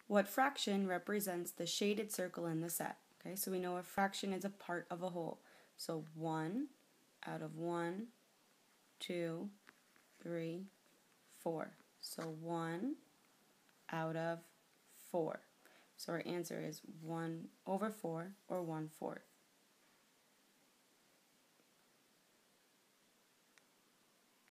What fraction represents the shaded circle in the set? Okay, so we know a fraction is a part of a whole. So 1 out of 1, 2, 3, 4. So 1 out of 4. So our answer is 1 over 4 or 1/4.